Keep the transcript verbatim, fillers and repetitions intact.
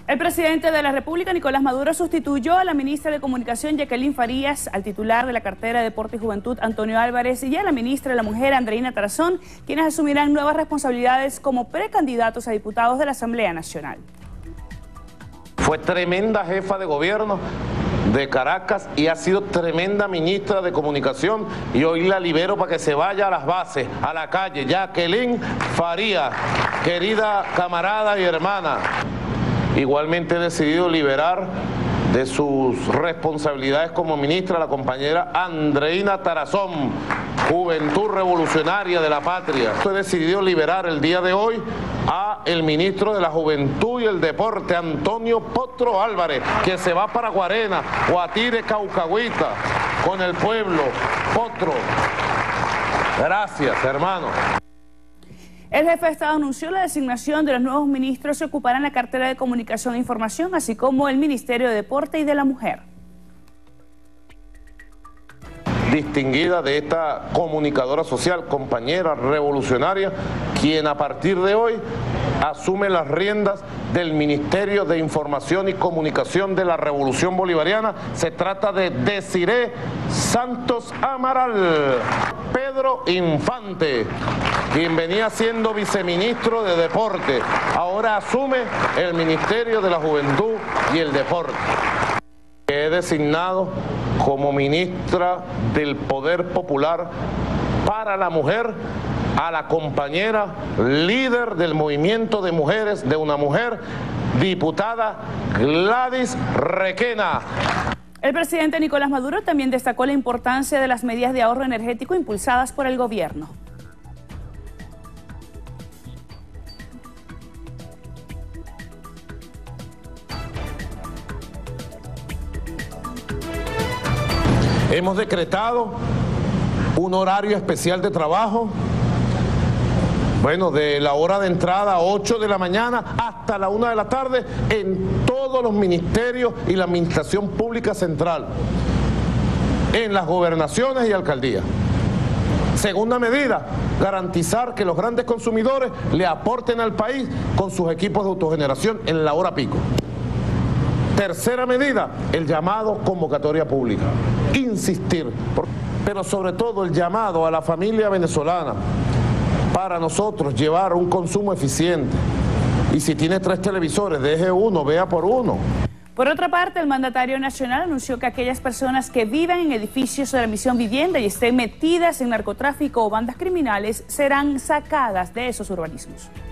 El presidente de la República, Nicolás Maduro, sustituyó a la ministra de Comunicación, Jacqueline Farías, al titular de la cartera de Deporte y Juventud, Antonio Álvarez, y a la ministra de la Mujer, Andreina Tarazón, quienes asumirán nuevas responsabilidades como precandidatos a diputados de la Asamblea Nacional. Fue tremenda jefa de gobierno de Caracas y ha sido tremenda ministra de Comunicación, y hoy la libero para que se vaya a las bases, a la calle. Jacqueline Farías, querida camarada y hermana. Igualmente he decidido liberar de sus responsabilidades como ministra a la compañera Andreina Tarazón, Juventud Revolucionaria de la Patria. He decidido liberar el día de hoy a el ministro de la Juventud y el Deporte, Antonio Potro Álvarez, que se va para Guarena, Guatire, Caucagüita, con el pueblo. Potro, gracias, hermano. El jefe de Estado anunció la designación de los nuevos ministros que ocuparán la cartera de Comunicación e Información, así como el Ministerio de Deporte y de la Mujer. Distinguida de esta comunicadora social, compañera revolucionaria, quien a partir de hoy asume las riendas del Ministerio de Información y Comunicación de la Revolución Bolivariana. Se trata de Desiree Santos Amaral. Pedro Infante, quien venía siendo viceministro de Deporte, ahora asume el Ministerio de la Juventud y el Deporte. He designado como ministra del Poder Popular para la Mujer a la compañera líder del movimiento de mujeres, de una mujer, diputada Gladys Requena. El presidente Nicolás Maduro también destacó la importancia de las medidas de ahorro energético impulsadas por el gobierno. Hemos decretado un horario especial de trabajo, bueno, de la hora de entrada a ocho de la mañana hasta la una de la tarde en todos los ministerios y la administración pública central, en las gobernaciones y alcaldías. Segunda medida, garantizar que los grandes consumidores le aporten al país con sus equipos de autogeneración en la hora pico. Tercera medida, el llamado convocatoria pública. Insistir, pero sobre todo el llamado a la familia venezolana para nosotros llevar un consumo eficiente. Y si tiene tres televisores, deje uno, vea por uno. Por otra parte, el mandatario nacional anunció que aquellas personas que vivan en edificios de la Misión Vivienda y estén metidas en narcotráfico o bandas criminales serán sacadas de esos urbanismos.